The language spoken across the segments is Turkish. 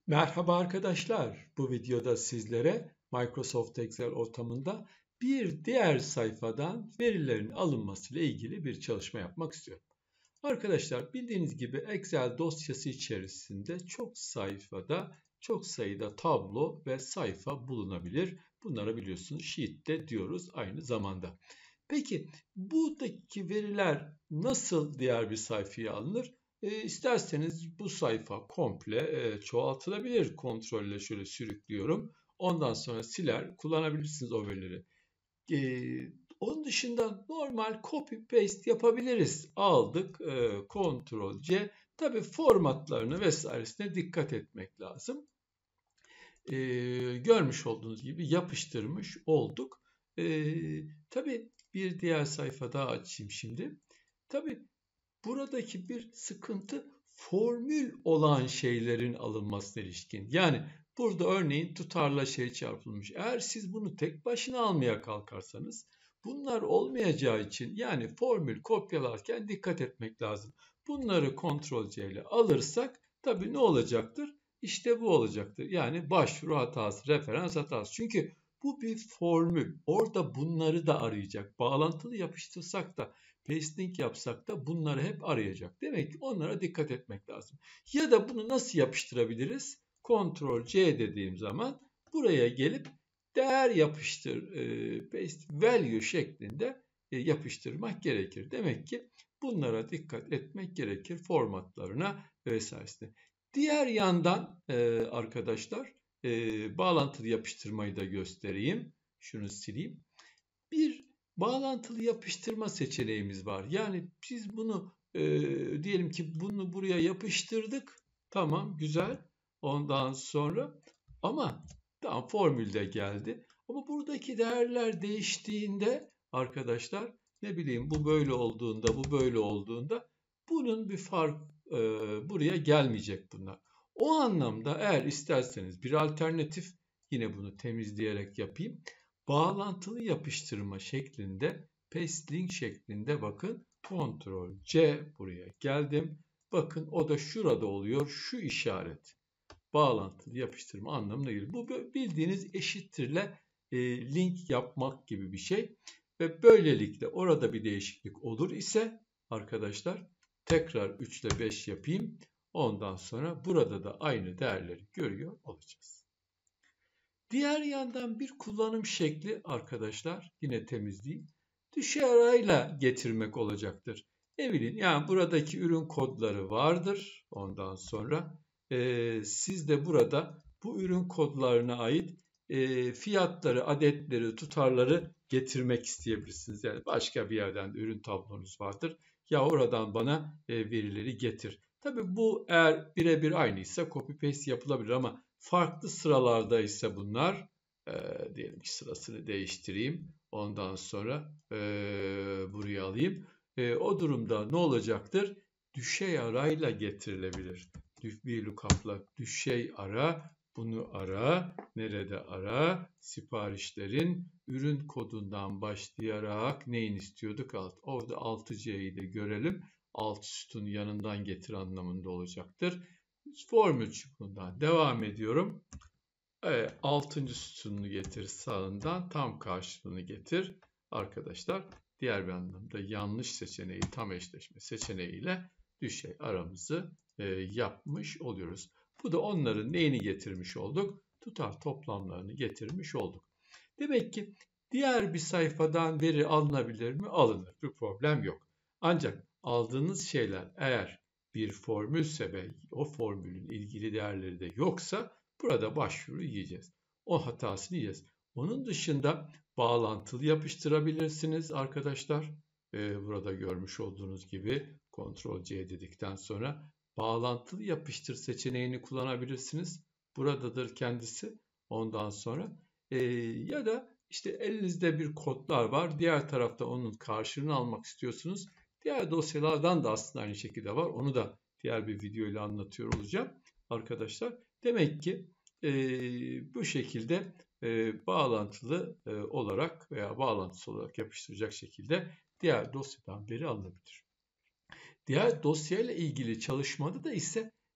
Merhaba arkadaşlar. Bu videoda sizlere Microsoft Excel ortamında bir diğer sayfadan verilerin alınması ile ilgili bir çalışma yapmak istiyorum. Arkadaşlar bildiğiniz gibi Excel dosyası içerisinde çok sayıda tablo ve sayfa bulunabilir. Bunlara biliyorsunuz Sheet de diyoruz aynı zamanda. Peki buradaki veriler nasıl diğer bir sayfaya alınır? İsterseniz bu sayfa komple çoğaltılabilir. Kontrolle şöyle sürüklüyorum. Ondan sonra siler, kullanabilirsiniz o verileri. E, Onun dışında normal copy paste yapabiliriz. Aldık, Ctrl C. Tabii formatlarını vesairesine dikkat etmek lazım. Görmüş olduğunuz gibi yapıştırmış olduk. Tabii bir diğer sayfa daha açayım şimdi. Tabii buradaki bir sıkıntı formül olan şeylerin alınmasına ilişkin. Yani burada örneğin tutarla şey çarpılmış. Eğer siz bunu tek başına almaya kalkarsanız bunlar olmayacağı için yani formül kopyalarken dikkat etmek lazım. Bunları Ctrl C ile alırsak tabii ne olacaktır? İşte bu olacaktır. Yani başvuru hatası, referans hatası. Çünkü bu bir formül. Orada bunları da arayacak. Bağlantılı yapıştırsak da pasting yapsak da bunları hep arayacak. Demek ki onlara dikkat etmek lazım. Ya da bunu nasıl yapıştırabiliriz? Ctrl C dediğim zaman buraya gelip değer yapıştır, paste value şeklinde yapıştırmak gerekir. Demek ki bunlara dikkat etmek gerekir formatlarına vesairesine. Diğer yandan arkadaşlar bağlantılı yapıştırmayı da göstereyim. Şunu sileyim. Bir bağlantılı yapıştırma seçeneğimiz var. Yani biz bunu diyelim ki bunu buraya yapıştırdık. Tamam, güzel. Ondan sonra ama tamam formülde geldi. Ama buradaki değerler değiştiğinde arkadaşlar ne bileyim bu böyle olduğunda bu böyle olduğunda bunun bir fark buraya gelmeyecek bunlar. O anlamda eğer isterseniz bir alternatif yine bunu temizleyerek yapayım. Bağlantılı yapıştırma şeklinde paste link şeklinde bakın Ctrl C buraya geldim. Bakın o da şurada oluyor şu işaret. Bağlantılı yapıştırma anlamına geliyor. Bu bildiğiniz eşittirle link yapmak gibi bir şey. Ve böylelikle orada bir değişiklik olur ise arkadaşlar tekrar 3 ile 5 yapayım. Ondan sonra burada da aynı değerleri görüyor olacağız. Diğer yandan bir kullanım şekli arkadaşlar yine temizleyeyim. Düşey arayla getirmek olacaktır. Ne bileyim yani buradaki ürün kodları vardır. Ondan sonra siz de burada bu ürün kodlarına ait fiyatları, adetleri, tutarları getirmek isteyebilirsiniz. Yani başka bir yerden de ürün tablonuz vardır. Ya oradan bana verileri getir. Tabii bu eğer birebir aynıysa copy paste yapılabilir ama farklı sıralarda ise bunlar diyelim ki sırasını değiştireyim. Ondan sonra buraya alayım. O durumda ne olacaktır? Düşey arayla getirilebilir. Bir lookup'la düşey ara, bunu ara, nerede ara? Siparişlerin ürün kodundan başlayarak neyin istiyorduk? Orada 6C'yi de görelim. Alt sütun yanından getir anlamında olacaktır. Formül çubuğundan devam ediyorum. 6. sütununu getir sağından tam karşılığını getir. Arkadaşlar diğer bir anlamda yanlış seçeneği tam eşleşme seçeneğiyle düşey aramızı yapmış oluyoruz. Bu da onların neyini getirmiş olduk? Tutar toplamlarını getirmiş olduk. Demek ki diğer bir sayfadan veri alınabilir mi? Alınır. Bir problem yok. Ancak aldığınız şeyler eğer bir formülse ve o formülün ilgili değerleri de yoksa burada başvuru yiyeceğiz. O hatasını yiyeceğiz. Onun dışında bağlantılı yapıştırabilirsiniz arkadaşlar. Burada görmüş olduğunuz gibi Ctrl C dedikten sonra bağlantılı yapıştır seçeneğini kullanabilirsiniz. Buradadır kendisi. Ondan sonra ya da işte elinizde bir kodlar var. Diğer tarafta onun karşılığını almak istiyorsunuz. Diğer dosyalardan da aslında aynı şekilde var. Onu da diğer bir video ile anlatıyor olacağım arkadaşlar. Demek ki bu şekilde bağlantılı olarak veya bağlantısı olarak yapıştıracak şekilde diğer dosyadan veri alınabilir. Diğer dosyayla ilgili çalışmada da ise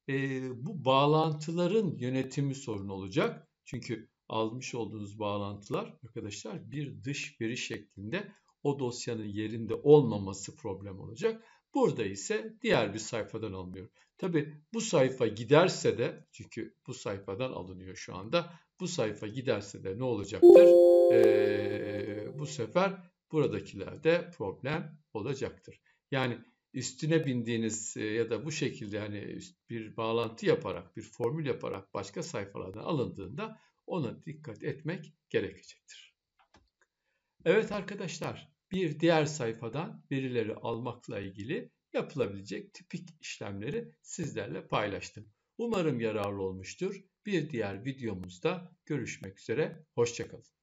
bu bağlantıların yönetimi sorun olacak. Çünkü almış olduğunuz bağlantılar arkadaşlar bir dış veri şeklinde o dosyanın yerinde olmaması problem olacak. Burada ise diğer bir sayfadan alınıyor. Tabii bu sayfa giderse de, çünkü bu sayfadan alınıyor şu anda. Bu sayfa giderse de ne olacaktır? Bu sefer buradakilerde problem olacaktır. Yani üstüne bindiğiniz ya da bu şekilde hani bir bağlantı yaparak, bir formül yaparak başka sayfalardan alındığında ona dikkat etmek gerekecektir. Evet arkadaşlar, bir diğer sayfadan verileri almakla ilgili yapılabilecek tipik işlemleri sizlerle paylaştım. Umarım yararlı olmuştur. Bir diğer videomuzda görüşmek üzere. Hoşça kalın.